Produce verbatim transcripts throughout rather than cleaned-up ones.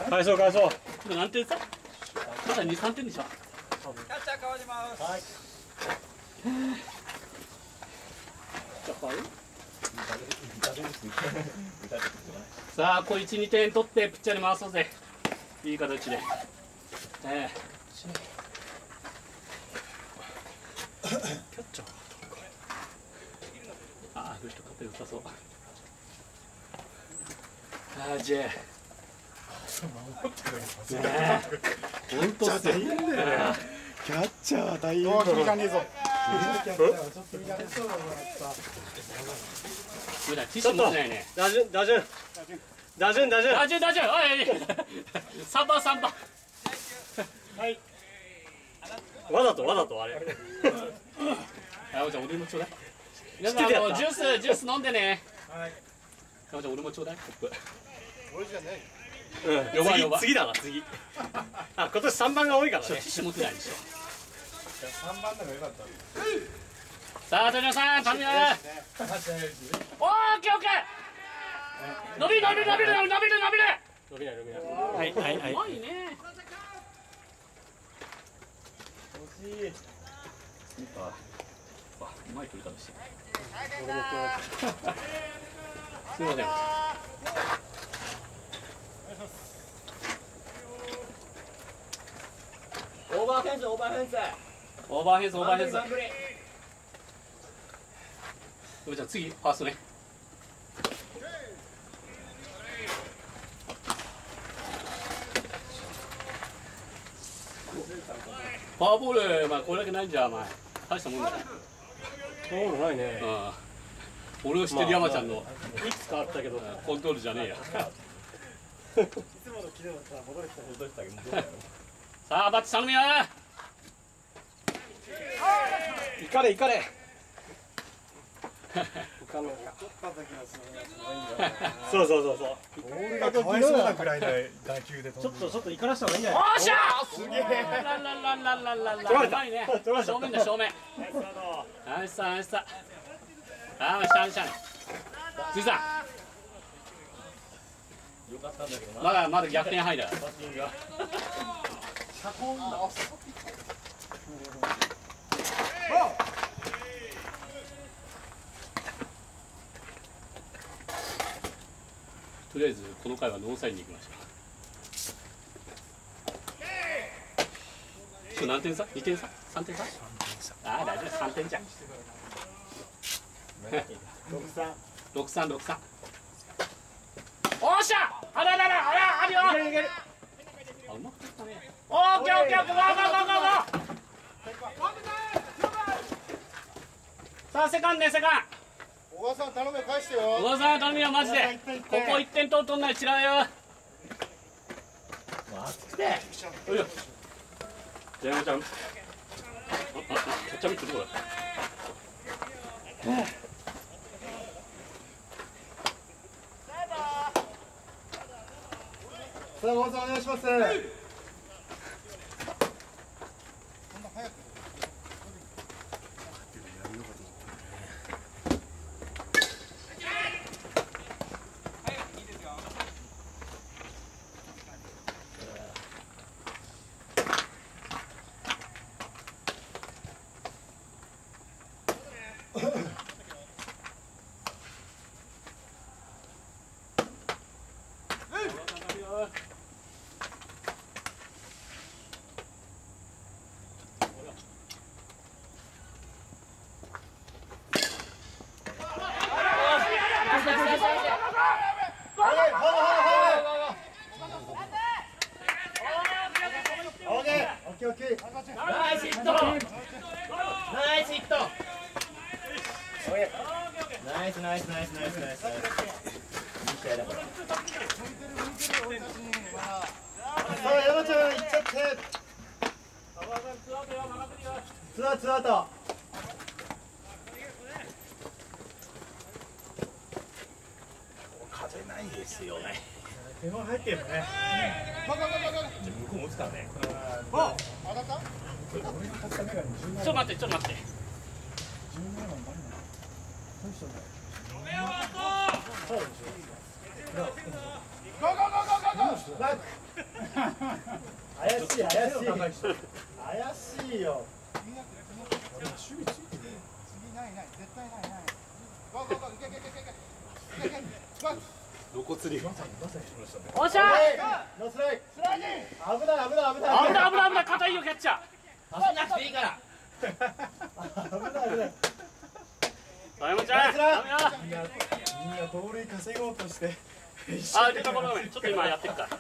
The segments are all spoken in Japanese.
返そう返そう。 今何点差？まだに、さんてんでしょ。 キャッチャー変わります。 はい。 じゃあ変わる？さあ、これいち、にてん取ってピッチャーに回そうぜ。いい形で。ええ。キャッチャー。ああ、この人勝手良さそう。ああ、ジェイ。ねえ。本当ですよ。 キャッチャー大変だろ。 切り替えねえぞ。 ティッシュ持ってないね。 打順打順打順打順打順打順。おい。三番三番。 はい。わざとわざとあれ。 あ、じゃあ俺もちょうだい。皆さん、あのジュースジュース飲んでね。 はい。 じゃあ俺もちょうだい。コップ。 俺じゃない。 うん。よばよば。次だな次。あ、今年三番が多いからね。 ティッシュ持ってないでしょ。 三番でもよかった。 さあ、鳥野さん、頼むよ。おー、オッケーオッケー。伸びる伸びる伸びる伸びる伸びる。 伸びない伸びない。はいはいはい。 うまいね。 惜しい。 あ、うまい取り方して。 俺も今日。 すみません。 オーバーフェンス、オーバーフェンス。 オーバーヘンズ、オーバーヘンズ。 ワンプレー。 じゃあ次、ファーストね。フォアボール、まあこれだけないんじゃ、お前。大したもんじゃない。 そうないね。 うん。俺を知ってる山ちゃんのいくつかあったけどコントロールじゃねえや。 いつもの昨日だったら戻れてた戻れてたけど。 さあ、バッチ頼むよ。 いかれいかれ。そうそうそうそう。 ボールがかわいそうなくらいの打球で飛んでる。 ちょっとちょっと行かなした方がいいんじゃおない？ っしゃー。 すげえ。 ラララララララ。 取られたうまいね。 取られた正面だ正面。ナイスさナイスさ。ああ、しゃんしゃん。辻さよかったんだけどん、 な。 まだまだ逆転入る。 バッティングが。 とりあえずこの回はノーサインに行きましょう。今日何点差？にてん差？さんてん差？ああ、大丈夫、さんてんじゃん。ろくさんろくさん。おっしゃ。あらららあらあるよ。あ、うまくいったね。オーケーオッケーオッケー。ゴーゴーゴーゴーゴー。さあセカンドねセカンド。 小川さん頼むよ返してよ。 小川さん頼むよマジで。ここいってんと取んない違うよ。 熱くて。 おいよ。じゃあ山ちゃん。あああキャッチャーミットどこだ。 さあ小川さんお願いします。オッケー。 ナイスヒット。ナイスヒット。 ナイスナイスナイスナイスナイスナイス。いい試合だこれ。 さあ山ちゃん行っちゃって。ツーアウトツーアウト。 風ないですよね。 手間入ってるね。 向こうも打つからね。 あ、当たった？ ちょっと待ってちょっと待って。 ゴーゴーゴーゴーゴー。 怪しい怪しい怪しいよ。次ないない絶対ないない。ゴーゴーゴーいけいけいけいけいけいけ。 露骨に。 おっしゃノースライスライディング危ない危ない危ない危ない危ない危ない硬いよキャッチャー走んなくていいから危ない危ない。 さやまちゃんダメよみんなみんな盗塁稼ごうとしてあ出たごめんごめんちょっと今やってるから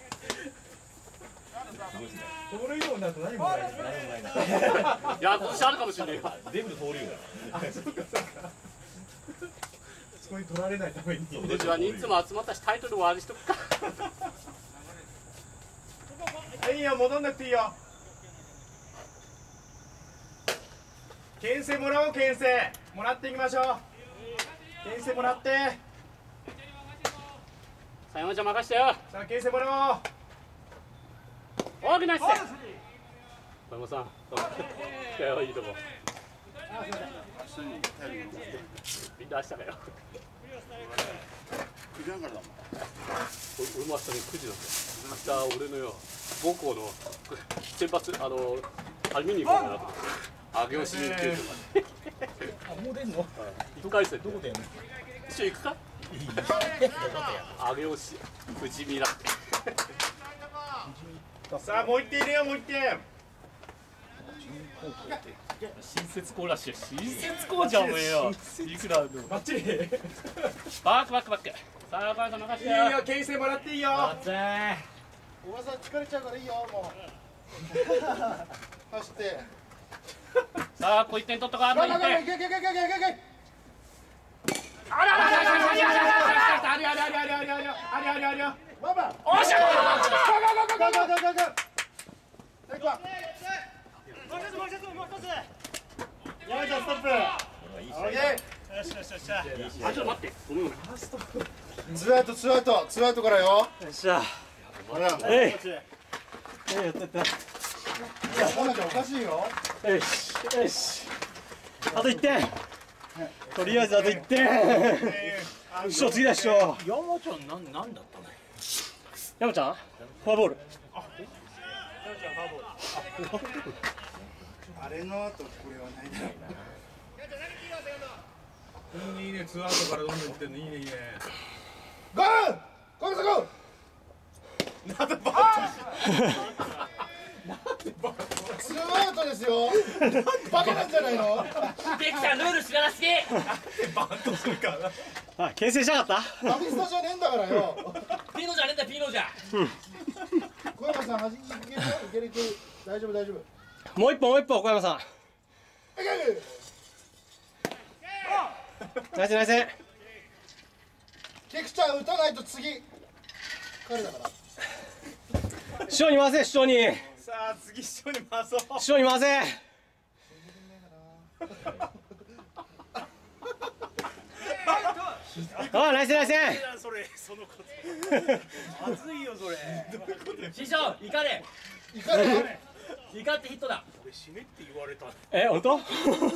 盗塁王になると何もらえるの？何もらえない。 いや今年あるかもしれないよ全部で盗塁だ。 あ、そうかそうか。そこに取られないために。 今年は人数も集まったしタイトルもあれしとくかいいよ、戻んなくていいよ。牽制もらおう、牽制もらっていきましょう。牽制もらって。 さやまちゃん任してよさあ、牽制もらおう。 大きな姿勢さやまさんいやいいとこみんな明日かよくじはんからだもん。 俺も明日にくじなんだよ明日俺のよ母校の選抜あのアルミニウムかなと上げ押しに行ってるとかあ、もう出んの？ 一回戦どこでやるの？ 一緒行くか上げ押し富士見ださあ、もう一点入れよう、もう一点。 新設校らしいよ新設校じゃんおめえよいくらあるのバッチリ。いいバックバックバックさあお母さん任してよよ、牽制もらっていいよ。 待っておばさん疲れちゃうからいいよ、もう。走って。 さあこういってん取っとかあといってんあらいけいけいけいけいけいけ。 あらあらあらあらあらありありありありありありありありありあり。バンバン。 おっしゃゴーゴーゴーゴーゴーゴーゴーゴーゴー。はい、行くわ。山ちゃんストップ。オッケー。 よしよしよっしゃ。 あちょっと待ってごめんごめんツーアウトツーアウトツーアウトからよ。 よっしゃ。 ほら。 えい。えいやったやった。 いや、山ちゃんおかしいよ。 よしよし。あといってん。とりあえずあといってん。師匠次だ師匠。 山ちゃんなんなんだったの山ちゃんフォアボール。 あれの後これはないだろうな。 いいね、ツーアウトからどんどんいってんのいいねいいね。 ゴーゴーゴーゴー。なんでバットツーアウトですよ。バカなんじゃないの。 できたルール知らなすぎバントするからな。 あ、牽制したかった。 アビスタじゃねえんだからよ。 ピノじゃねえんだピノじゃ小山さん、端に行けるよ、いけるいける。大丈夫大丈夫。 もう一本もう一本小山さん。 いける。 ナイスナイス。 菊ちゃん打たないと次彼だから。 師匠に回せ師匠にさあ次一緒に回そう。 師匠に回せ。あ、ナイスナイス。 それそのこと。まずいよそれ。 師匠イカれいかねイカってヒットだ俺死ねって言われた。 え、本当？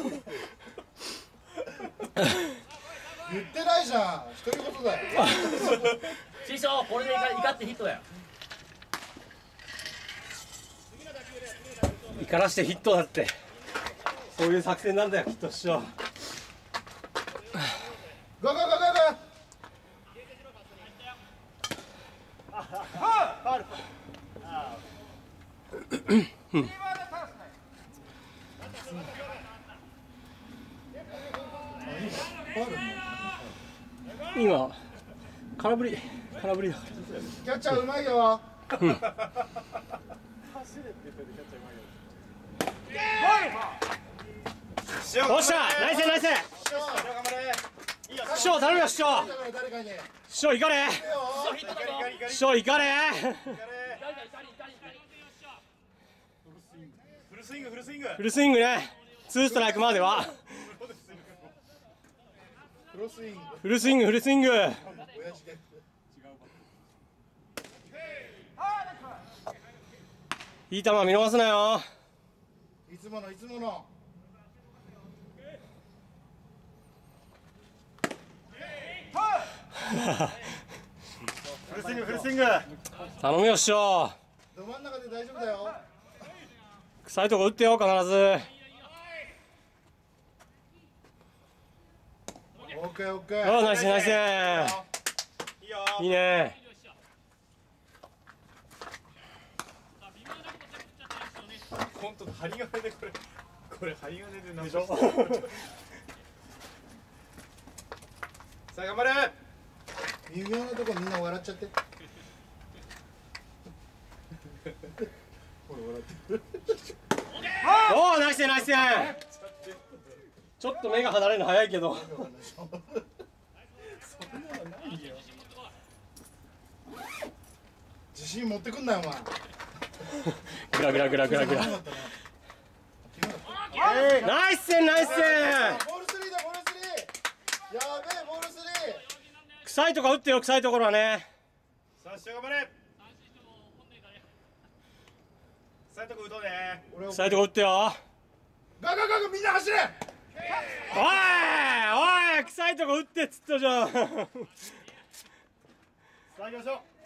言ってないじゃん。独り言だよ。 師匠これでイカイカってヒットだよ怒らしてヒットだって。そういう作戦なんだよきっと師匠。 ゴーゴーゴーゴーゴー。 今空振り空振りだかキャッチャーうまいよ。 ら。おっしゃ、ナイスナイス。師匠頼むよ師匠。 誰かに。 師匠行かれ。師匠行かれ。 フルスイングフルスイング。 フルスイングね。ツーストライクまでは。 クロスイング。 フルスイングフルスイング。 親父で。 いい球見逃すなよ。 いつものいつもの。 ルスイングフルスイング頼むよ師匠。 ど真ん中で大丈夫だよ。 臭いとこ打ってよ必ず。 オッケーオッケおー。 ーナイスナイスいいよいいね。 本当針金でこれこれ針金ででしょさあ頑張れ微妙なとこみんな笑っちゃって。ほら笑ってる。 おおナイスナイス。ちょっと目が離れるの早いけど。 自信持ってくんなよお前。 グラグラグラグラグラ。 なかったね。 ナイスナイス。 ボールスリーだボールスリー。やべえボールスリー。 臭いとこ打ってよ臭いところはね。 さあ師匠頑張れさあとこ打とうね俺臭いとこ打ってよ。 ガガガガみんな走れ。 おいおい臭いとこ打ってっつったじゃん。 さあ行きましょう